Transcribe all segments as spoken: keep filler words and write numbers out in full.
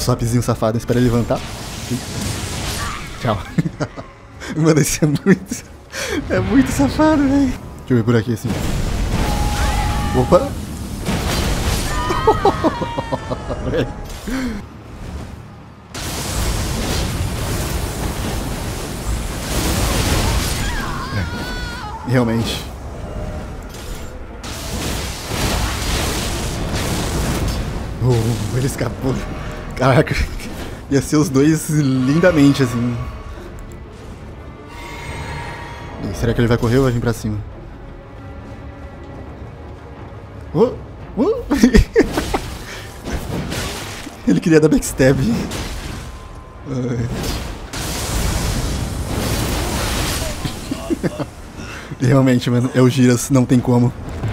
swapzinho safado, espera ele levantar. Tchau. Mano, esse é muito... É muito safado, velho. Deixa eu ver por aqui, assim. Opa! É, realmente. Oh, ele escapou. Caraca. Ia ser os dois lindamente, assim. E será que ele vai correr ou vai vir pra cima? Oh, oh. Ele queria dar backstab. Realmente, mano, é o Giras, não tem como.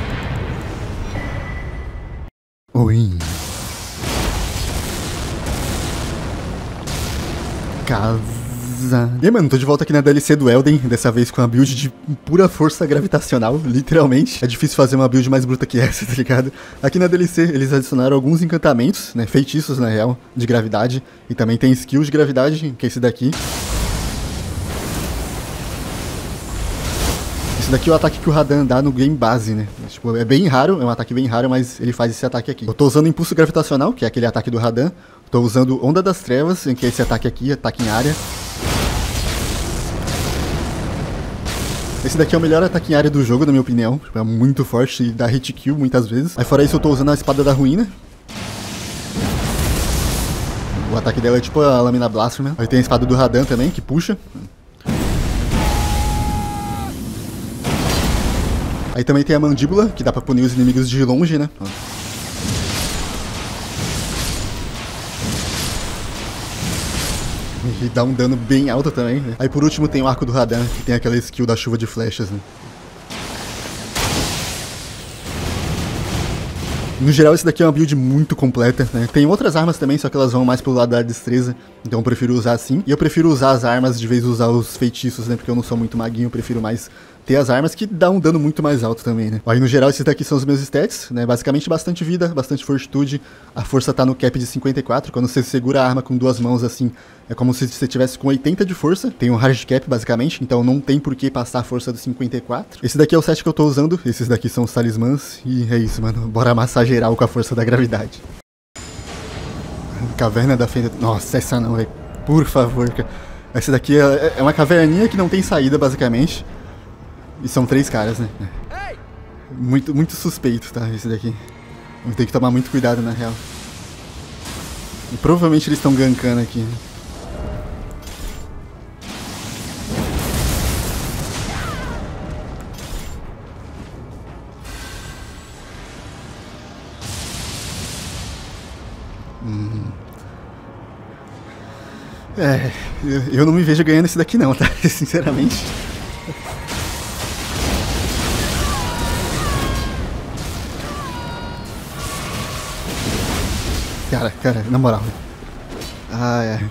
Oi. Casa. E aí, mano, tô de volta aqui na D L C do Elden, dessa vez com uma build de pura força gravitacional, literalmente. É difícil fazer uma build mais bruta que essa, tá ligado? Aqui na D L C eles adicionaram alguns encantamentos, né, feitiços na real, de gravidade. E também tem skill de gravidade, que é esse daqui. Esse daqui é o ataque que o Radan dá no game base, né? Tipo, é bem raro, é um ataque bem raro, mas ele faz esse ataque aqui. Eu tô usando impulso gravitacional, que é aquele ataque do Radan. Tô usando Onda das Trevas, que é esse ataque aqui, ataque em área. Esse daqui é o melhor ataque em área do jogo, na minha opinião. É muito forte e dá hit kill muitas vezes. Aí fora isso eu tô usando a Espada da Ruína. O ataque dela é tipo a Lâmina Blasphema. Aí tem a Espada do Radan também, que puxa. Aí também tem a Mandíbula, que dá pra punir os inimigos de longe, né? E dá um dano bem alto também, né? Aí por último tem o Arco do Radan, que tem aquela skill da chuva de flechas, né? No geral, esse daqui é uma build muito completa, né? Tem outras armas também, só que elas vão mais pelo lado da destreza. Então eu prefiro usar assim. E eu prefiro usar as armas de vez de usar os feitiços, né? Porque eu não sou muito maguinho, eu prefiro mais ter as armas que dá um dano muito mais alto também, né? Aí no geral, esses daqui são os meus stats, né? Basicamente bastante vida, bastante fortitude. A força tá no cap de cinquenta e quatro. Quando você segura a arma com duas mãos assim, é como se você tivesse com oitenta de força. Tem um hard cap, basicamente, então não tem por que passar a força do cinquenta e quatro. Esse daqui é o set que eu tô usando. Esses daqui são os talismãs. E é isso, mano. Bora amassar geral com a força da gravidade. Caverna da Fenda... Nossa, essa não, velho. Por favor. Essa daqui é uma caverninha que não tem saída, basicamente. E são três caras, né? Muito, muito suspeito, tá? Esse daqui. Vou ter que tomar muito cuidado, na real. E provavelmente eles estão gankando aqui, né? Hum. É, eu não me vejo ganhando esse daqui não, tá? Sinceramente. Cara, cara, na moral. Ah, é.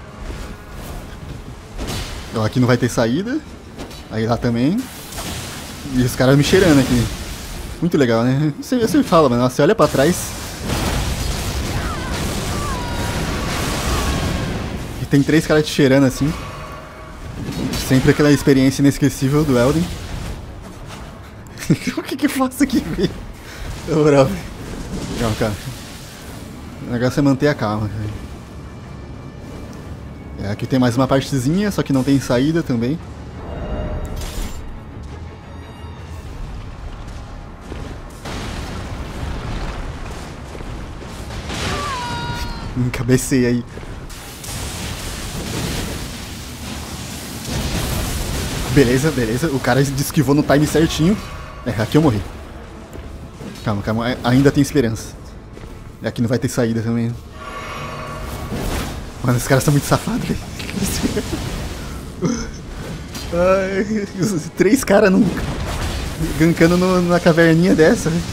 Ó, aqui não vai ter saída. Aí lá também. E os caras me cheirando aqui. Muito legal, né? Você, você fala, mano. Você olha pra trás. E tem três caras te cheirando assim. Sempre aquela experiência inesquecível do Elden. O que que eu faço aqui, velho? Na moral. Calma, cara. O negócio é manter a calma. É, aqui tem mais uma partezinha, só que não tem saída também. Encabecei aí. Beleza, beleza. O cara esquivou no time certinho. É, aqui eu morri. Calma, calma. Ainda tem esperança. Aqui não vai ter saída também. Mano, os caras são muito safados, velho. Ai, os três caras num... gankando no, na caverninha dessa, velho.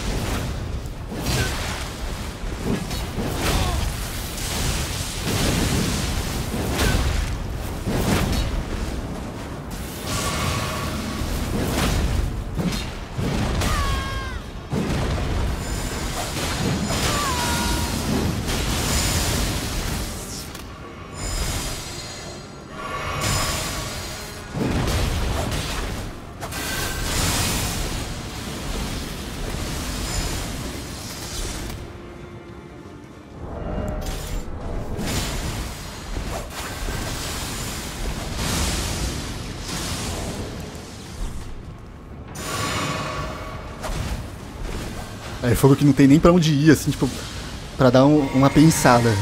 É fogo que não tem nem pra onde ir, assim, tipo, pra dar um, uma pensada.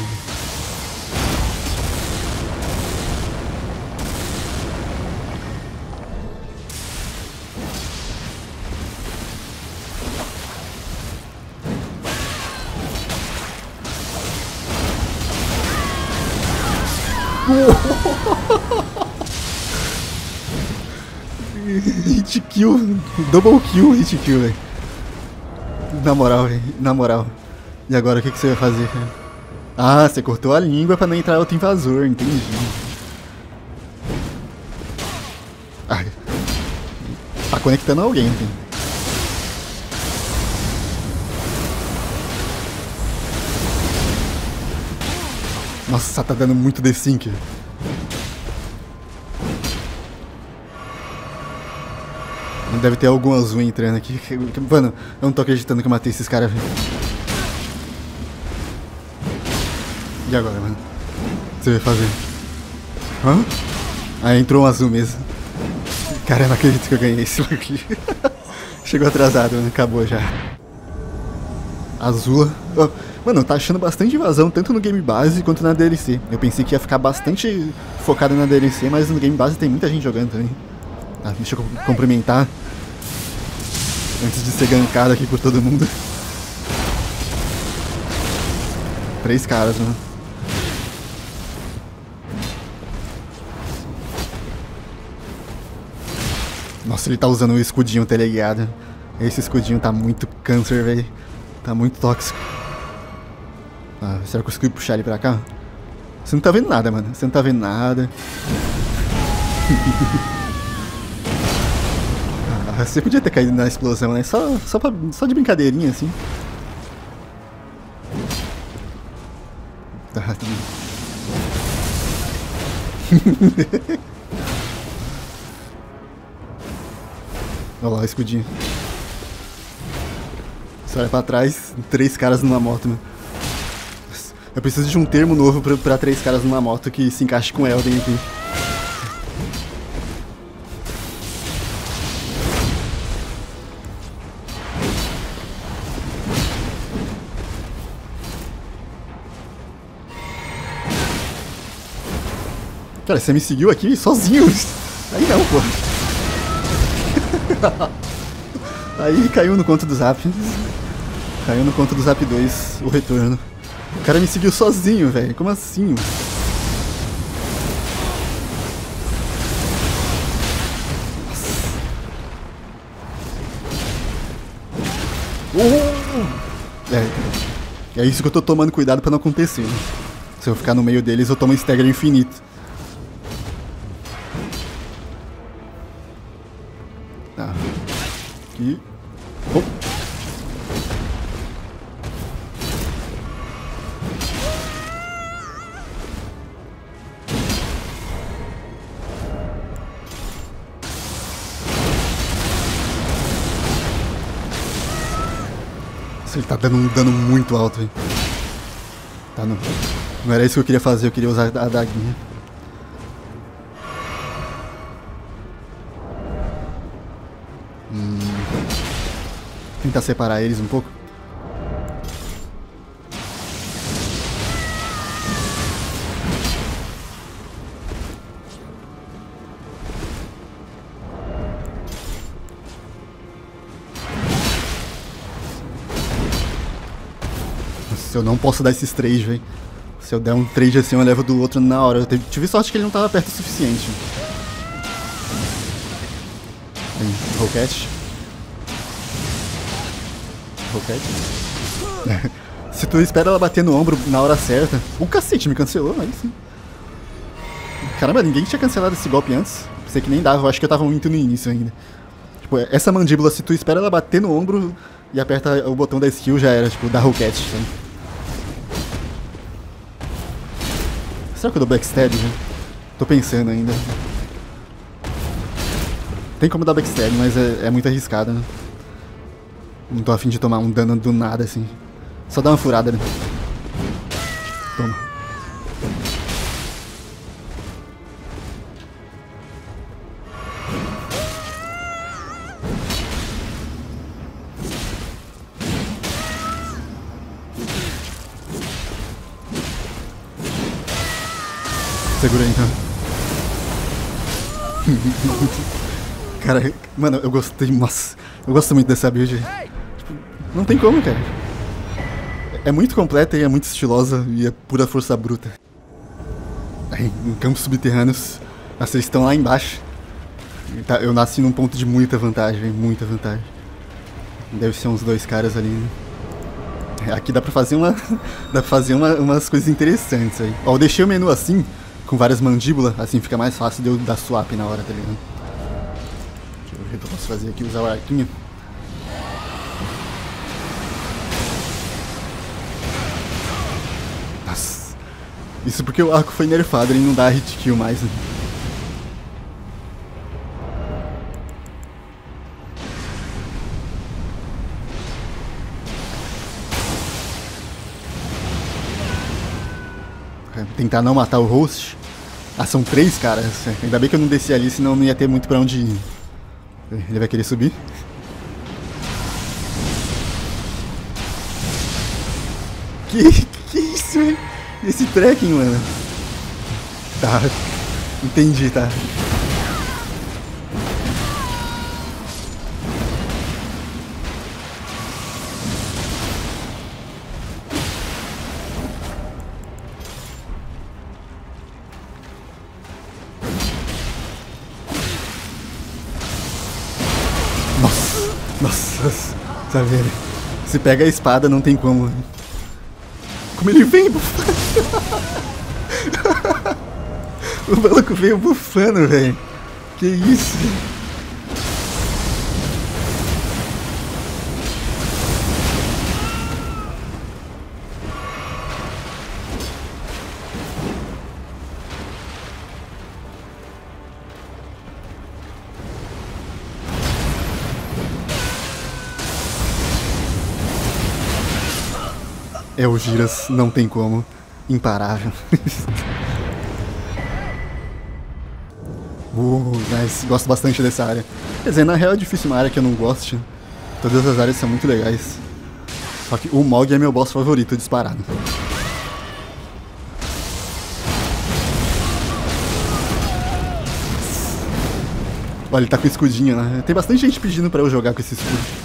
Hit kill, double kill, hit kill, velho. Na moral, velho, na moral. E agora o que, que você vai fazer, cara? Ah, você cortou a língua pra não entrar outro invasor, entendi. Ah, tá conectando alguém, enfim. Nossa, tá dando muito desync. Deve ter algum azul entrando aqui. Mano, eu não tô acreditando que eu matei esses caras. E agora, mano? O que você vai fazer? Hã? Ah, entrou um azul mesmo. Cara, eu não acredito que eu ganhei esse aqui. Chegou atrasado, mano. Acabou já. Azul. Oh, mano, tá achando bastante invasão, tanto no game base quanto na D L C. Eu pensei que ia ficar bastante focado na D L C, mas no game base tem muita gente jogando também. Ah, deixa eu cumprimentar antes de ser gankado aqui por todo mundo. Três caras, mano. Nossa, ele tá usando o escudinho, tá ligado? Esse escudinho tá muito câncer, velho. Tá muito tóxico. Ah, será que eu consigo puxar ele pra cá? Você não tá vendo nada, mano. Você não tá vendo nada. Ah, você podia ter caído na explosão, né? Só, só, pra, só de brincadeirinha, assim. Tá. Olha lá o escudinho. Você olha pra trás, três caras numa moto, né? Eu preciso de um termo novo pra, pra três caras numa moto que se encaixe com Elden aqui. Cara, você me seguiu aqui sozinho. Aí não, pô. Aí caiu no conto do Zap. Caiu no conto do Zap dois, o retorno. O cara me seguiu sozinho, velho. Como assim? Uh! É, é isso que eu tô tomando cuidado pra não acontecer. Né? Se eu ficar no meio deles, eu tomo um stagger infinito. Tá. Aqui. Oh. Ele tá dando um dano muito alto, hein? Tá, não. Não era isso que eu queria fazer, eu queria usar a daguinha. Hum. Tentar separar eles um pouco. Eu não posso dar esses três, velho. Se eu der um trade assim, eu levo do outro na hora. Eu tive sorte que ele não tava perto o suficiente. Aí, Rocket. Rocket. Se tu espera ela bater no ombro na hora certa... O cacete, me cancelou, aí sim. Caramba, ninguém tinha cancelado esse golpe antes. Pensei que nem dava, eu acho que eu tava muito no início ainda. Tipo, essa mandíbula, se tu espera ela bater no ombro e aperta o botão da skill, já era, tipo, da Rocket, sabe? Será que eu dou backstab, né? Tô pensando ainda. Tem como dar backstab, mas é, é muito arriscado, né? Não tô afim de tomar um dano do nada, assim. Só dá uma furada, né? Toma. Segura aí, então. Cara, mano, eu gostei, nossa, eu gosto muito dessa build. Tipo, não tem como, cara. É muito completa e é muito estilosa e é pura força bruta. Aí, em campos subterrâneos, nossa, eles estão lá embaixo. Eu nasci num ponto de muita vantagem, muita vantagem. Deve ser uns dois caras ali, né? Aqui dá pra fazer uma. Dá pra fazer uma, umas coisas interessantes aí. Ó, eu deixei o menu assim, com várias mandíbulas, assim fica mais fácil de eu dar swap na hora, tá ligado? Deixa eu ver o que eu posso fazer aqui, usar o arquinho. Nossa. Isso porque o arco foi nerfado, ele não dá hit kill mais, né? Tentar não matar o host. Ah, são três caras. Ainda bem que eu não desci ali, senão não ia ter muito pra onde ir. Ele vai querer subir? Que, que isso, velho? Esse trekking, mano. Tá. Entendi, tá. Nossa, tá vendo? Se pega a espada, não tem como. Como ele vem bufando. O maluco veio bufando, velho. Que isso? É o Giras, não tem como. Imparável. uh, mas gosto bastante dessa área. Quer dizer, na real é difícil uma área que eu não goste. Todas as áreas são muito legais. Só que o Mog é meu boss favorito, disparado. Olha, ele tá com escudinho, né? Tem bastante gente pedindo pra eu jogar com esse escudo.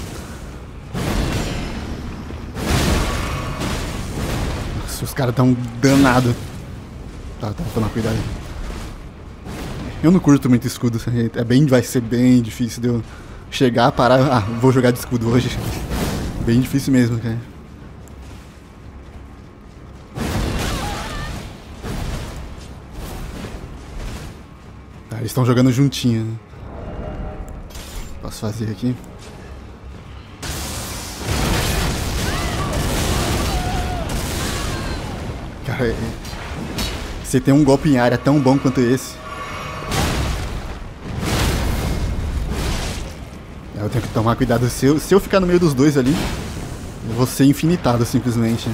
Os caras tão danados. Tá, tá, tomar cuidado. Eu não curto muito escudo. É bem, vai ser bem difícil de eu chegar, parar. Ah, vou jogar de escudo hoje. Bem difícil mesmo, cara. Tá, eles estão jogando juntinho, né? Posso fazer aqui? Cara, você tem um golpe em área tão bom quanto esse. Eu tenho que tomar cuidado. Se eu, se eu ficar no meio dos dois ali, eu vou ser infinitado simplesmente.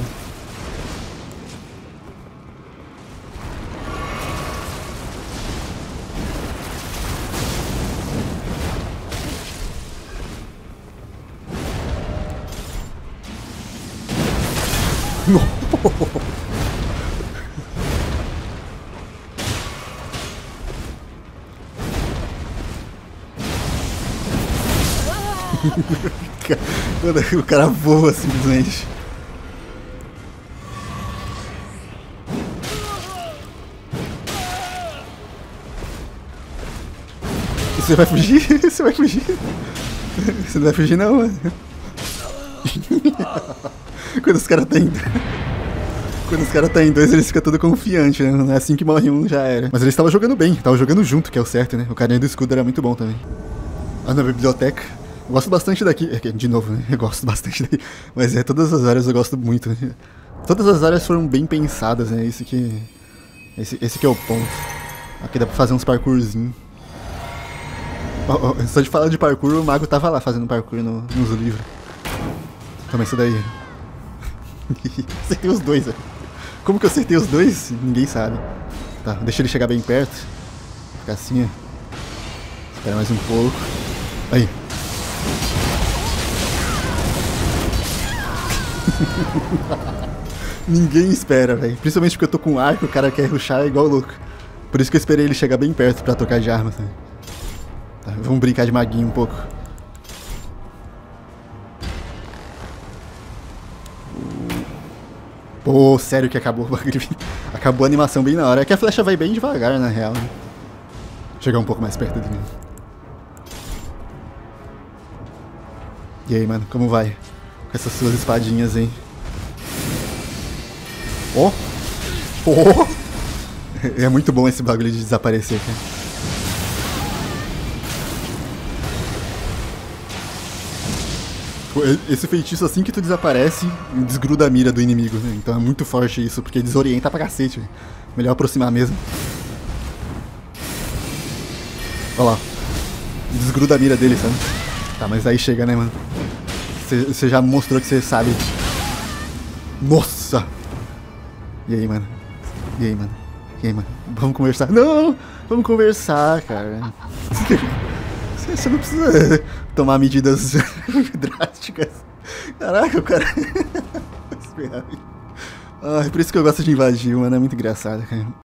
O cara voa simplesmente. Você vai fugir? Você vai fugir? Você não vai fugir não, mano. Quando os caras tá em... Quando os caras tá em dois, eles ficam todo confiantes, né? Não é assim que morre um, já era. Mas eles estavam jogando bem, estavam jogando junto, que é o certo, né? O carinha do escudo era muito bom também. Ah, na biblioteca. Eu gosto bastante daqui. De novo, né? Eu gosto bastante daqui. Mas é, todas as áreas eu gosto muito, né? Todas as áreas foram bem pensadas, né? Esse que... Esse, esse que é o ponto. Aqui dá pra fazer uns parkourzinhos. Oh, oh, só de falar de parkour, o mago tava lá fazendo parkour no, nos livros. Toma isso daí. Acertei os dois, velho. Como que eu acertei os dois? Ninguém sabe. Tá, deixa ele chegar bem perto. Ficar assim, ó. Espera mais um pouco. Aí. Ninguém espera, velho. Principalmente porque eu tô com arco, o cara quer rushar igual louco. Por isso que eu esperei ele chegar bem perto pra trocar de arma, sabe? Tá, vamos brincar de maguinho um pouco. Pô, sério que acabou o bagulho. Acabou a animação bem na hora. É que a flecha vai bem devagar, na real. Né? Chegar um pouco mais perto dele. E aí, mano, como vai? Com essas suas espadinhas, hein? Oh! Oh! É muito bom esse bagulho de desaparecer, cara. Esse feitiço, assim que tu desaparece, desgruda a mira do inimigo, né? Então é muito forte isso, porque desorienta pra cacete, véio. Melhor aproximar mesmo. Olha lá. Desgruda a mira dele, sabe? Tá, mas aí chega, né, mano? Você já mostrou que você sabe. Nossa! E aí, mano? E aí, mano? E aí, mano? Vamos conversar? Não! Vamos conversar, cara. Você não precisa tomar medidas drásticas. Caraca, o cara... Ah, é por isso que eu gosto de invadir, mano. É muito engraçado, cara.